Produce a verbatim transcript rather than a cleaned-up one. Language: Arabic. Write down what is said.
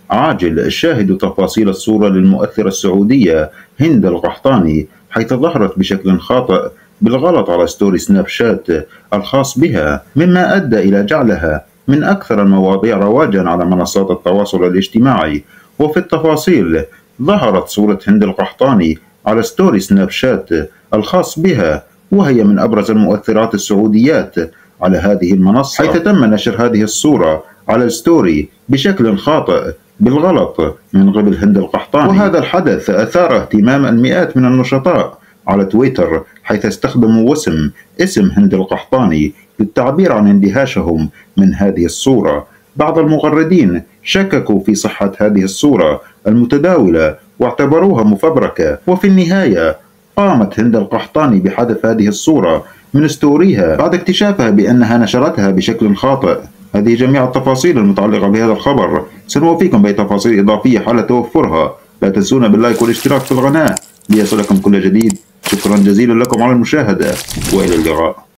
عاجل. شاهدوا تفاصيل الصورة للمؤثرة السعودية هند القحطاني حيث ظهرت بشكل خاطئ بالغلط على ستوري سناب شات الخاص بها، مما أدى إلى جعلها من أكثر المواضيع رواجا على منصات التواصل الاجتماعي. وفي التفاصيل ظهرت صورة هند القحطاني على ستوري سناب شات الخاص بها، وهي من أبرز المؤثرات السعوديات على هذه المنصة، حيث تم نشر هذه الصورة على الستوري بشكل خاطئ بالغلط من قبل هند القحطاني. وهذا الحدث أثار اهتمام المئات من النشطاء على تويتر، حيث استخدموا وسم اسم هند القحطاني للتعبير عن اندهاشهم من هذه الصورة. بعض المغردين شككوا في صحة هذه الصورة المتداولة واعتبروها مفبركة، وفي النهاية قامت هند القحطاني بحذف هذه الصورة من ستوريها بعد اكتشافها بأنها نشرتها بشكل خاطئ. هذه جميع التفاصيل المتعلقة بهذا الخبر، سنوفيكم بتفاصيل إضافية حال توفرها. لا تنسونا باللايك والاشتراك في القناة ليصلكم كل جديد. شكرا جزيلا لكم على المشاهدة، وإلى اللقاء.